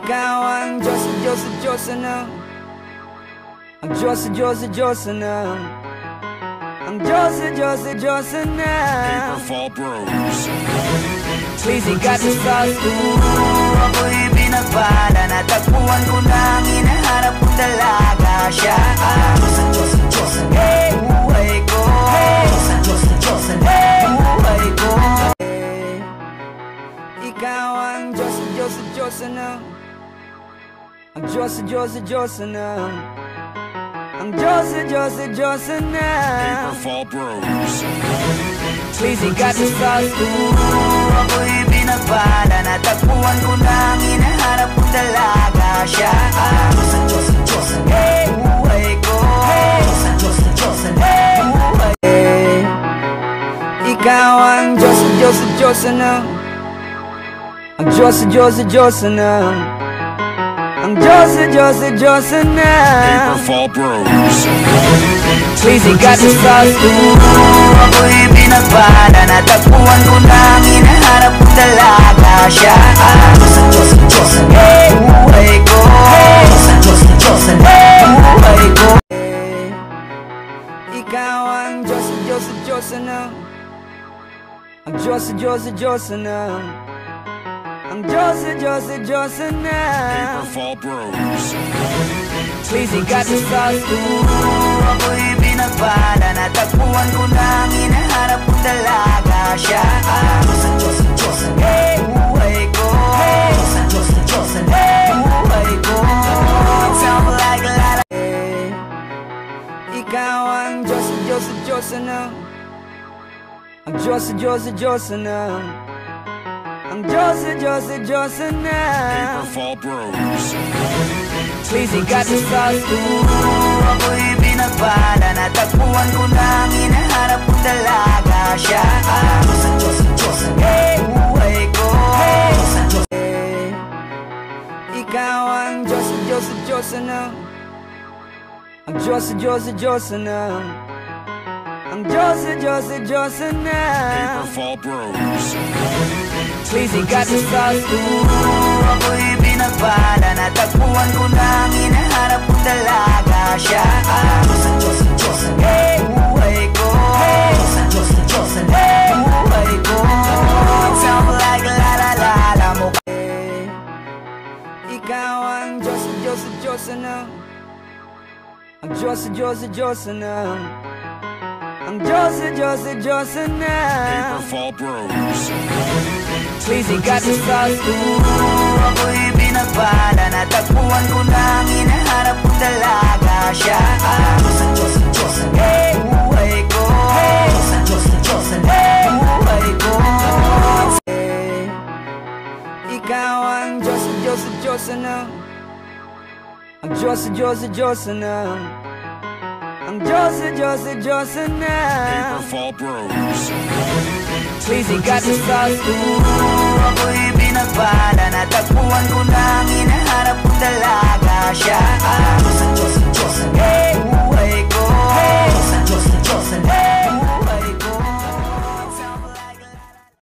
Ikaw ang Diyos, Diyos, Diyos na. Ang Diyos, Diyos, Diyos na. Ang Diyos, Diyos, Diyos na. Paperfall Bros. Please, got the sauce. Ako'y binagpala, natagpuan ko na ang hinaharap kong dalaga. Siya ang Diyos, Diyos, Diyos na buhay ko. Diyos, Diyos na buhay ko. Ikaw ang Diyos, Diyos, Diyos na. Ang Diyos, Diyos, Diyos na. Ang Diyos, Diyos, Diyos na. Paperfall Bros. Please, got the sauce. Ako'y binagpala, natagpuan ko na ang hinaharap kong dalaga. Siya ang Diyos, Diyos, Diyos na buhay ko. Diyos, Diyos na buhay ko. Ikaw ang Diyos, Diyos, Diyos na. Ang Diyos, Diyos, Diyos na. Ang Diyos, Diyos, Diyos na. Paperfall Bros. Please, got the sauce. Ako'y binagpala, natagpuan ko na ang hinaharap kong dalaga. Siya ang Diyos, Diyos, Diyos na buhay ko. Diyos, Diyos na buhay ko. Ikaw ang Diyos, Diyos, Diyos na. Ang Diyos, Diyos, Diyos na. Ang Diyos, Diyos, Diyos na. Paperfall Bros. Please, got the sauce. Ako'y binagpala, natagpuan ko na ang hinaharap kong dalaga. Siya ang Diyos, Diyos, Diyos na buhay ko. Diyos, Diyos na buhay ko. Sound like a lot of... Ikaw ang Diyos, Diyos, Diyos na. Ang Diyos, Diyos, Diyos na. Ang Diyos, Diyos, Diyos na. Paperfall Bros. Please, got the sauce. Ako'y binagpala, natagpuan ko na ang hinaharap kong dalaga. Siya ang Diyos, Diyos, Diyos na buhay ko. Diyos. Ikaw ang Diyos, Diyos, Diyos na. Ang Diyos, Diyos, Diyos na. Ang Diyos, Diyos, Diyos na. Paperfall Bros. Please, got the sauce. Ako'y binagpala, natagpuan ko na ang hinaharap kong dalaga. Siya ang Diyos, Diyos, Diyos na buhay ko. Diyos, Diyos na buhay ko. Sound like la la la la mo. Ikaw ang Diyos, Diyos, Diyos na. Ang Diyos, Diyos, Diyos na. Ang Diyos, Diyos, Diyos na. Paperfall Bros. Please, got the sauce. Ako'y binagpala, natagpuan ko na ang hinaharap kong dalaga. Siya ang Diyos, Diyos, Diyos na buhay ko. Diyos, Diyos na buhay ko. Ikaw ang Diyos, Diyos, Diyos na. Ang Diyos, Diyos, Diyos na. Ang Diyos, Diyos, Diyos na. Paperfall Bros. Please, got the sauce. Ako'y binagpala, natagpuan ko na